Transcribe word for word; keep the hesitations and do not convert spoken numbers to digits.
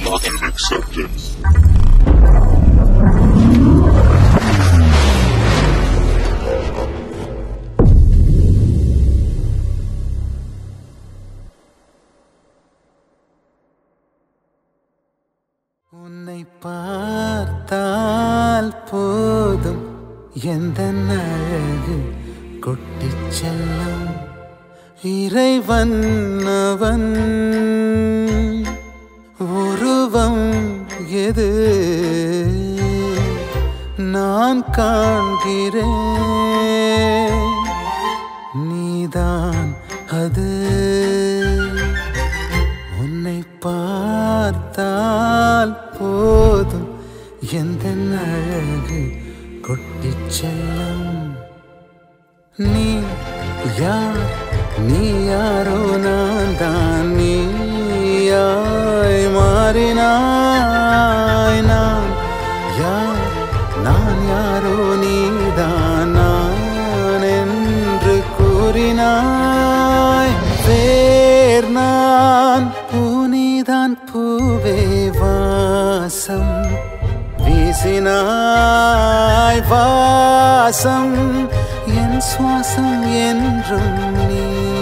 love and acceptance. உன்னை பார்த்தால் போதும் எந்த அழகு கொட்டிச் செல்லும் இறைவன் அவன் உருவம் எது நான் காண்கிறேன் நீதான் அது உன்னை பார்த்தால் போதும் எந்த அழகு கொட்டிச் செல்லும் நீ யார் நீ யாரோ நான் தான் நீயாய் மாறினாய் நான் யார் நான் யாரோ நீதான் நான் என்று கூறினாய் வேர் நான் பூனிதான் பூவே வாசம் வீசினாய் வாசம் என் சுவாசம் என்றும் நீ